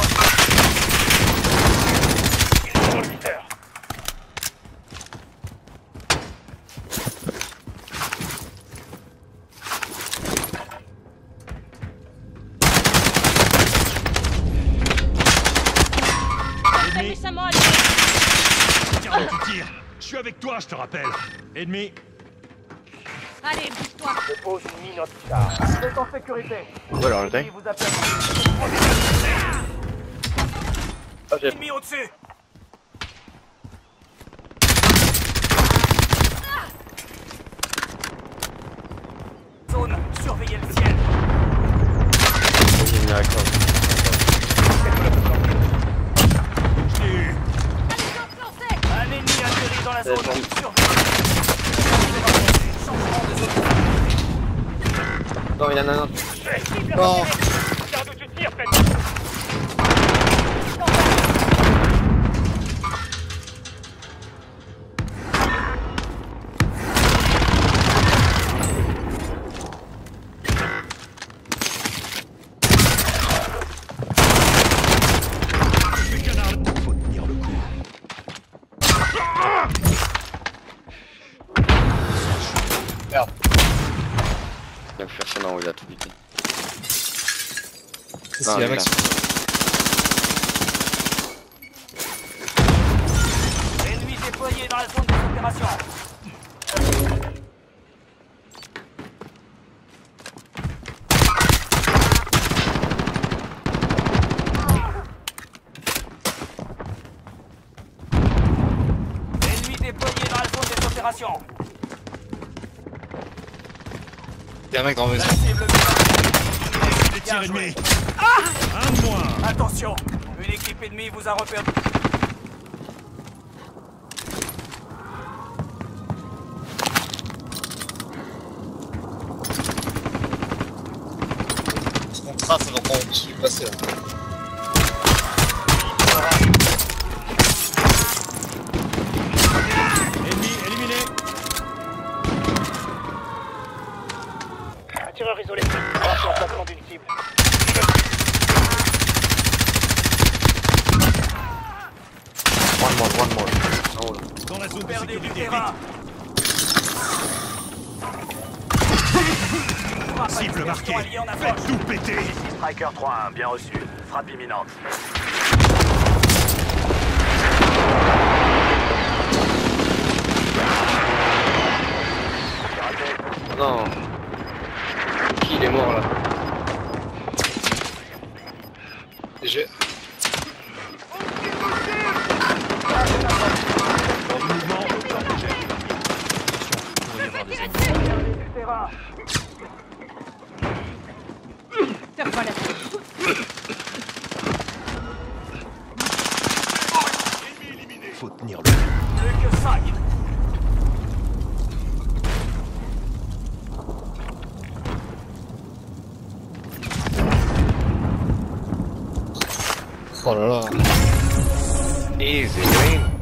Je suis avec toi, je te rappelle. Ennemi. Allez, bouge-toi. Dépose une mine anti-char. Vous êtes en sécurité. Voilà, le L'ennemi vous a perdu. Ennemi au-dessus. Zone, surveillez le ciel. Je l'ai eu. Un ennemi atterri dans la zone. Non, il y en a un. Oh. Garde où tu tires, Faut tenir le coup. Merde. Il va faire ça, non, il a tout buté. C'est la max. Ennemi déployé dans la zone des opérations. Ennemi déployé dans la zone des opérations. Il y a un mec dans la maison. Les tirs ennemis. Ah, Un de moins. attention, une équipe ennemie vous a repéré. Ce contrat, ça va pas dessus passer là. Ennemi éliminé. Un tireur isolé. Marche en placement d'une cible. One more. Oh, là. Dans la zone de Perdez du sécurité. terrain. Cible marquée. Alliée en approche. Faites tout péter. Striker 3-1, bien reçu. Frappe imminente. Non. Qui il est mort là? J'ai. Dans le mouvement. Attention, il pourrait y avoir des ennemis. Du terrain. Ferme pas la tête. Faut tenir le coup. Plus que 5. Oh là là. Easy win.